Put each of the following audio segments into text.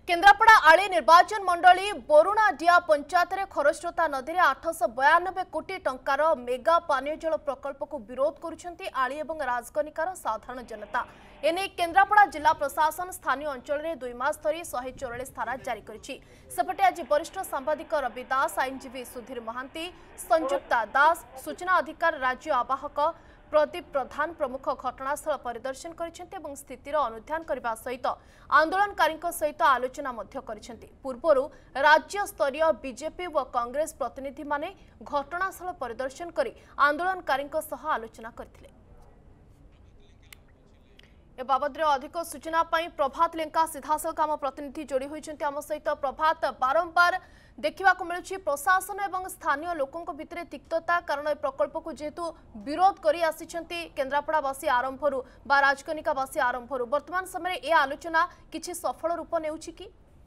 केन्द्रापड़ा आली निर्वाचन मंडली बोरुणाडिया पंचायत रे खरस्रोता नदी में 892 कोटी टंकार मेगा पानीय जल प्रकल्प को विरोध करुछंती आली एवं राजकनिकार साधारण जनता। एने केन्द्रापड़ा जिला प्रशासन स्थानीय अंचल में 2 मास धरी 144 धारा जारी करिछि। सेपटे आज वरिष्ठ सांबादिक रवि दास, आईनजीवी सुधीर महांती, संयुक्ता दास, सूचना अधिकार राज्य आवाहक प्रदीप प्रधान प्रमुख घटनास्थल परिदर्शन कर स्थितिर अनुध्यान करने सहित आंदोलनकारी सहित आलोचना पूर्वर राज्य स्तरीय बीजेपी व कांग्रेस प्रतिनिधि माने घटनास्थल परिदर्शन कर आंदोलनकारी आलोचना करथिले। ए बाबद अधिक सूचना प्रभात लेंका सीधासख आम प्रतिनिधि जोड़ी होती आम सहित। प्रभात, बारंबार देखा मिलूँ प्रशासन एवं स्थानीय लोकों भितर तिक्तता, कारण ए प्रकल्प को जेहेतु विरोध कर आसी केन्द्रापड़ावासी आरंभरू बा राजकनिकावासी आरंभरू वर्तमान समय ए आलोचना किछि सफल रूप नेउछि कि?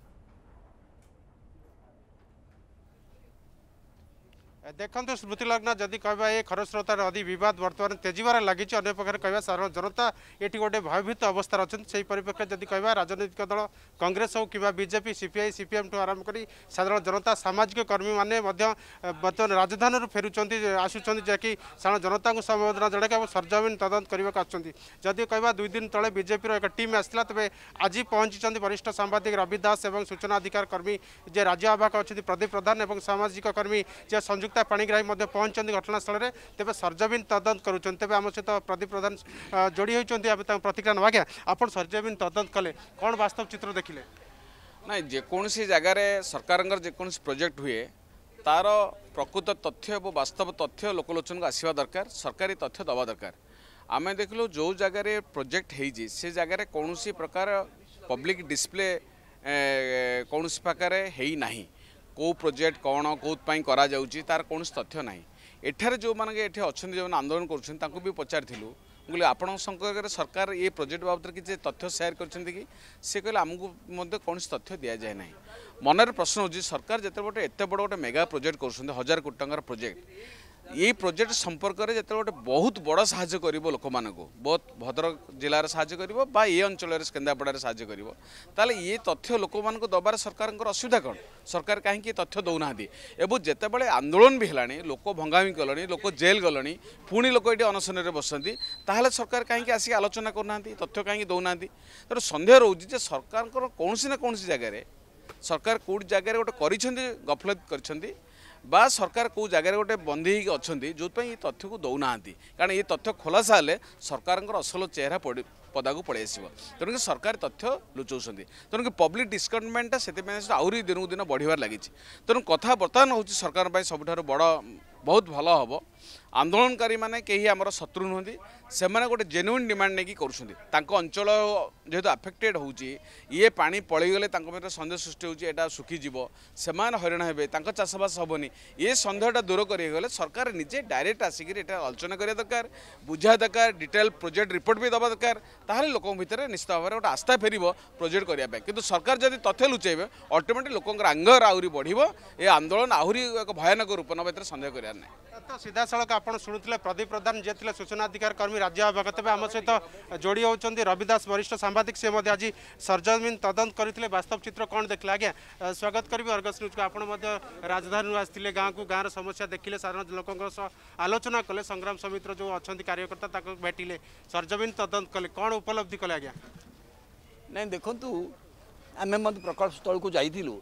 देखो स्मृतिलग्न जदि कहवा ये खरस्रोतार नदी बद बर्तमान तेजीबार लगी अने पक्षे कहवा साधारण जनता ये गोटे भयभीत अवस्था अच्छा से परिप्रेक्षी जदि कहवा राजनैतिक दल कांग्रेस हो कि बीजेपी सीपीआई सीपीएम ठू आरंभ कर साधारण जनता सामाजिक कर्मी मैंने बर्तमान राजधानी फेरुंट आसुँच जैकि साधारण जनता को संबोधना जड़े सरजमीन तदंत करने जदि कहवा 2 दिन तले बीजेपी एक टीम आसाला तेज आज पहुंची वरिष्ठ सांबादिक रवि दास और सूचना अधिकार कर्मी जे राज्य आवाहक अच्छा प्रदीप प्रधान और सामाजिक कर्मी जे संयुक्त पाणीग्राही पहुंचती घटनास्थल में तेज सरजमीन तदंत करुँच। तेज आम सहित प्रदीप प्रधान जोड़ी होती प्रतिक्रिया ना आज्ञा आप सरजमीन तदंत कले कौन वास्तव चित्र देखिले? ना जेकोसी जगार सरकार जेकोसी प्रोजेक्ट हुए तार प्रकृत तथ्य और वास्तव तथ्य लोकलोचन को आसवा दरकार, सरकारी तथ्य दवा दरकार। आम देखलु जो जगार प्रोजेक्ट होती से जगार कौन प्रकार पब्लिक डिस्प्ले कौन प्रकार है ना कौ प्रोजेक्ट कौन कौन करा जाउची तार कौन तथ्य ना। एठार जो माने एठे अच्छे जो आंदोलन कर भी पचारूँ बोले आपण संपर्क सरकार ये प्रोजेक्ट बाबद किसी तथ्य सेयार कर सी कहले आमको कौन तथ्य दि जाए ना। मनर प्रश्न हो सरकार जिते गोटे एत बड़ गोटे मेगा प्रोजेक्ट कर 1000 कोटी टंकार प्रोजेक्ट ये प्रोजेक्ट संपर्क में जो गोटे बहुत बड़ साहाय्य कर लोक मानक बहुत भद्रक जिलार साहाय्य कर ये अंचल केन्द्रापड़ा साहाय्य कर ये तथ्य लोक मान दबार सरकार असुविधा कौन? सरकार कहीं तथ्य दौना एवं जितेबाला आंदोलन भी है लोक भंगामी गले लोक जेल गले पुणी लोक ये अनशन में बसती ताहले सरकार कहीं आसिक आलोचना करना तथ्य कहीं दौना तो सन्देह रोचे सरकार कौन ना कौन जगह सरकार कौट जगह गोटे गफलत कर बा सरकार कौ जगह गोटे बंदी अच्छा जो ये तथ्य को दौना कारण ये तथ्य खोलासा हेले सरकार असल चेहरा पदा को पलि आस तेणुक सरकार तथ्य लुचाऊँ तेणुक पब्लिक डिस्कन्टमेंटा से आहरी दिन को दिन बढ़िबार लगी। तेणु कथा बर्तमान हूँ सरकार सबुठ बड़ बहुत भल हम आंदोलनकारी माने कहीं आमर शत्रु नुहति से गोटे जेन्युइन डिमांड नहीं कर अंचल जेहेतु आफेक्टेड होची ये पानी पलैगले सन्देह सृष्टि होता सुखीजीव से हईराण हे चाषबास हेनी ये सन्देहटा दूर करगले सरकार निजे डायरेक्ट आसिक आलोचना करा दरकार बुझा दरकार डिटेल प्रोजेक्ट रिपोर्ट भी दबा दरकार ताहले लोकों भितर निश्चित भाव में गोटे आस्था फेर प्रोजेक्ट करने किंतु सरकार जब तथ्य लुचेबे अल्टिमेटली लोक आंगर आहरी बढ़ ये आंदोलन आहरी एक भयानक रूप ना सन्देह करार ना। तो सीधा सड़क आप शुणुते प्रदीप प्रधान जी थे सूचना अधिकार कर्मी राज्य आवाहक तेज आम सहित जोड़ी होती रविदास वरिष्ठ सांबादिक से आज सरजमीन तदंत करते वास्तव चित्र कौन देखले? आज्ञा स्वागत करी अर्गस न्यूज को आप राजधानी आसते गाँव को गाँव समस्या देखिले साधारण लोकों आलोचना कले संग्राम समितिर जो अच्छा कार्यकर्ता भेटिले सरजमीन तदंत कले कौन उपलब्धि कले? आज्ञा नहीं देखु आम प्रकल्प स्थल को जाइलु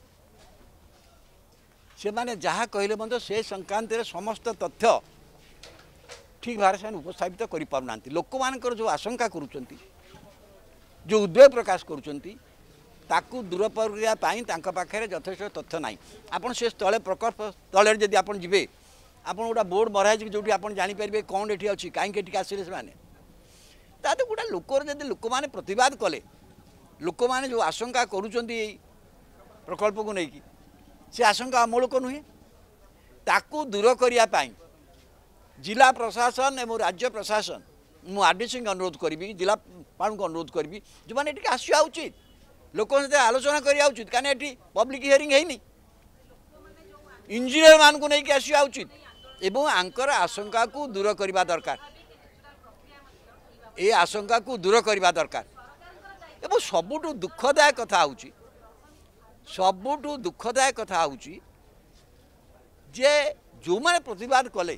से माने जहाँ कहले मत से संक्रांत समस्त तथ्य ठीक भाव से उपस्थापित कर पारना लोक मान जो आशंका करुँच जो उद्वेग प्रकाश करुँच दूर पाखे यथेष तथ्य ना। आपड़ से स्थले प्रकल्प स्थल जब आप जी आप गोटा बोर्ड मरा जो आप जापर कौन ये अच्छी कहीं आसिले से गोटे लोकर जब लोक मैंने प्रतिवाद कले लोक मैंने जो आशंका करुँच प्रकल्प को लेकिन से आशंका अमूलक नुहे ताकू दूर करने जिला प्रशासन एवं राज्य प्रशासन मु आरडीसी अनुरोध करी जिलापाल को अनुरोध करी जो मैंने आसवा उचित लोक आलोचना करा उचित कहीं ये पब्लिक हियरिंग है इंजीनियर मान को लेकिन आसवा उचित एवं आंकर आशंका को दूर करने दरकार ये आशंका को दूर करने दरकार एवं सबुठ दुखदायक कथा हूँ सबुठु दुखदायक कथा होची जे जो माने प्रतिवाद कले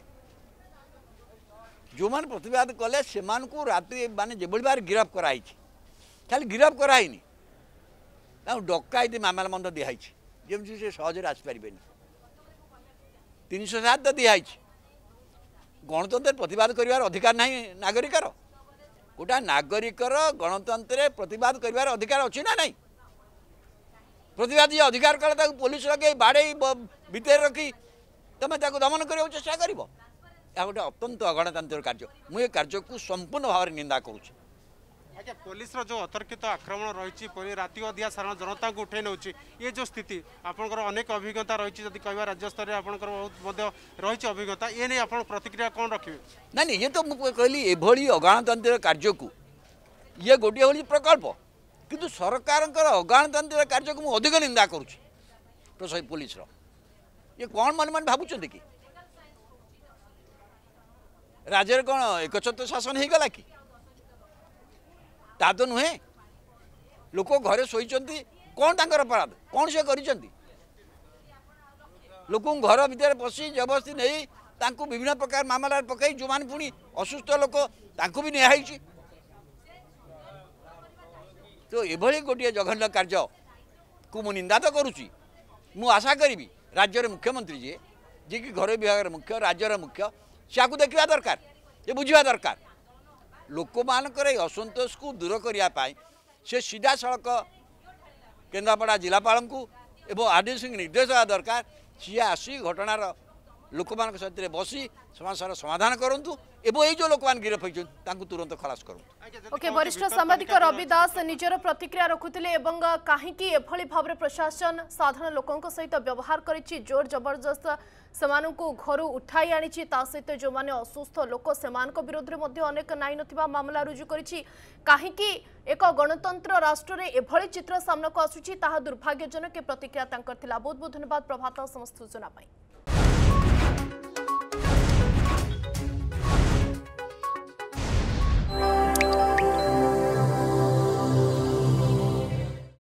से रात्रि माने जे बार गिरफ कराई खाली गिरफ कराइनी डकायती मामला मंद दिखाई जमी से सहज आसपारे 307 तो दिखाई गणतंत्र प्रतिवाद कर अधिकार ना नागरिकर गोटा नागरिकर गणतंत्र प्रतिवाद कर अधिकार अच्छी ना नहीं प्रतिवाद जी अधिकार कले पुलिस लगे बाड़े भितर रखी तुम दमन करने चेष्टा कर गोटे अत्यंत अगणतांत्रिक कार्य मुझे कार्य को संपूर्ण भाव में निंदा करुँच। आज्ञा पुलिस जो अतर्कित आक्रमण रही राति अधिया साधारण जनता को उठे नौ ये जो स्थिति आपंकर अनेक अभिज्ञता रही कह राज्य स्तर में आपंकर बहुत रही अभिज्ञता ये नहीं आप प्रतिक्रिया कौन रखिए ना ये तो मुझे कहली एभली अगणतांत्रिक कार्य को ये गोटे हूँ प्रकल्प किंतु सरकार अगणतांत्रिक कार्य को मुझे अधिक निंदा करुँच पुलिस ये कौन मन मन भावुं कि राज्य कौन एकछत्र शासन हो गला कि ता तो नुहे लोक घरे शोचती कौन तांकर अपराध कौन से करिसेंती लोक घर भितर पशि जबरदस्ती नहीं तांको विभिन्न प्रकार मामला पकई जो मान पुणी असुस्थ लोक तांको भी निहाई तो एभली गोटे जघन्य कार्य को मु निंदा तो करुच्ची मु आशा करी राज्यर मुख्यमंत्री जी कि घर विभाग मुख्य राज्यर मुख्य से देखा दरकार ये बुझा दरकार लोक मानकर असंतोष को दूर करने से सीधा सड़क केन्द्रापड़ा जिलापाल को एवं आरडीसी निर्देश देवा दरकार सी आसी घटनार लोक मान सहित बसी समस्या समाधान करूँ एवं ये जो लोक मान गिरफ होती तुरंत खलास करूँ। ओके वरिष्ठ सांबादिक रवि दास निजर प्रतिक्रिया रखुले एवं कहीं एभली भाव में प्रशासन साधारण लोकों सहित व्यवहार करिछि जोर जबरदस्त सेमानंकु घरु उठाई आनिछि ता सहित जो माने असुस्थ लोक सेमानक विरोध में मध्य अनेक नाई नथिबा मामला रुजु करिछि कहीं एक गणतंत्र राष्ट्र रे एभली चित्र सामना को आसुछि ताहा दुर्भाग्यजनक प्रतिक्रिया तांकर थिला। बहुत बहुत धन्यवाद प्रभात समस्त सूचना पाई।